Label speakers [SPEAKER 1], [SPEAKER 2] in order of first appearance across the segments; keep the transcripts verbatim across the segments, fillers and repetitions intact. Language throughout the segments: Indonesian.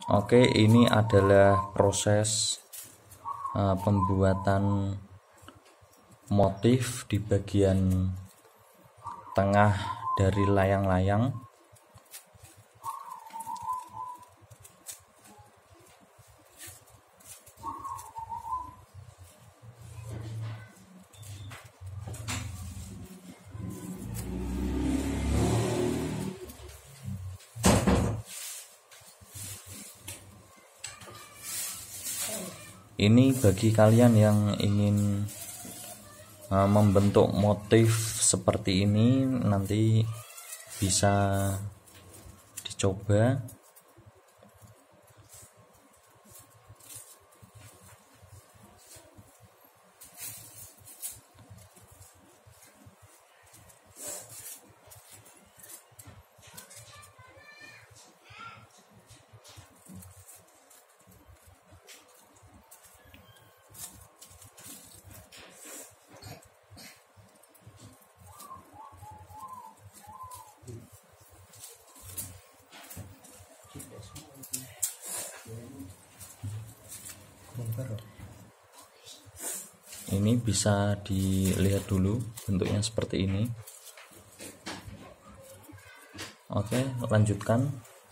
[SPEAKER 1] Oke, ini adalah proses uh, pembuatan motif di bagian tengah dari layang-layang. Ini bagi kalian yang ingin uh, membentuk motif seperti ini, nanti bisa dicoba. Ini bisa dilihat dulu bentuknya seperti ini. Oke, lanjutkan.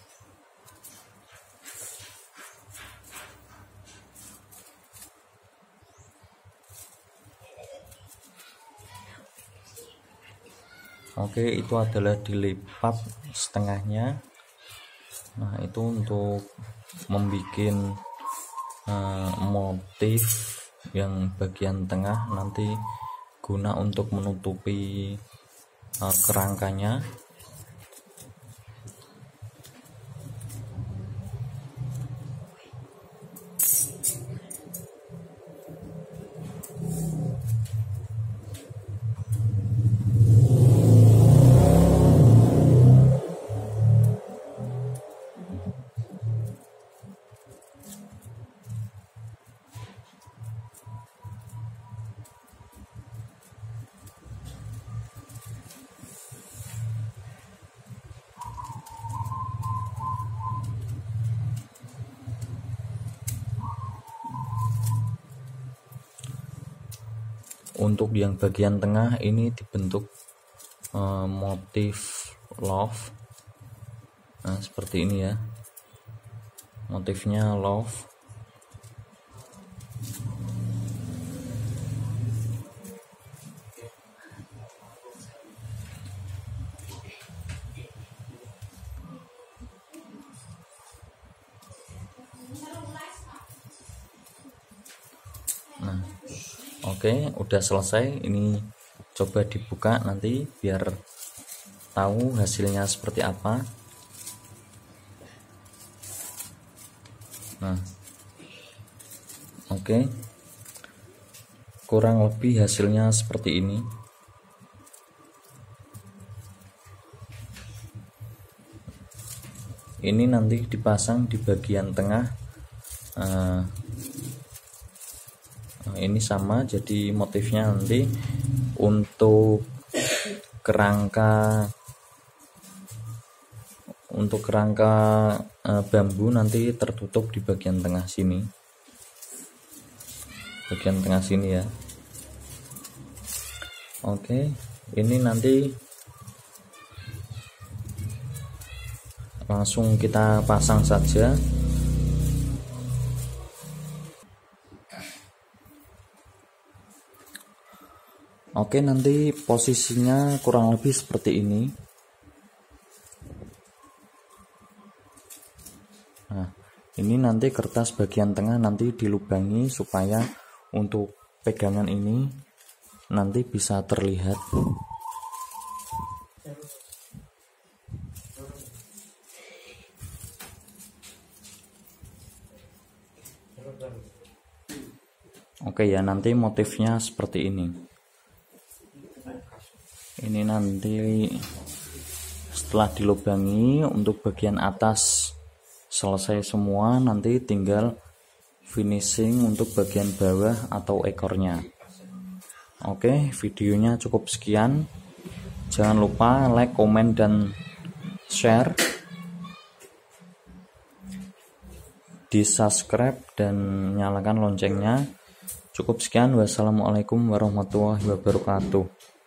[SPEAKER 1] Oke, itu adalah dilipat setengahnya. Nah, itu untuk membuat uh, motif yang bagian tengah, nanti guna untuk menutupi uh, kerangkanya. Untuk yang bagian tengah ini dibentuk uh, motif love. Nah, seperti ini ya, motifnya love. Nah, oke, udah selesai. Ini coba dibuka nanti biar tahu hasilnya seperti apa. Nah, oke, kurang lebih hasilnya seperti ini. Ini nanti dipasang di bagian tengah. Uh, ini sama, jadi motifnya nanti untuk kerangka untuk kerangka e, bambu nanti tertutup di bagian tengah sini, bagian tengah sini ya. Oke, ini nanti langsung kita pasang saja. Oke, nanti posisinya kurang lebih seperti ini. Nah, ini nanti kertas bagian tengah nanti dilubangi supaya untuk pegangan ini nanti bisa terlihat. Oke ya, nanti motifnya seperti ini. Ini nanti setelah dilubangi untuk bagian atas selesai semua, nanti tinggal finishing untuk bagian bawah atau ekornya. Oke, videonya cukup sekian. Jangan lupa like, komen, dan share. di subscribe dan nyalakan loncengnya. Cukup sekian, wassalamualaikum warahmatullahi wabarakatuh.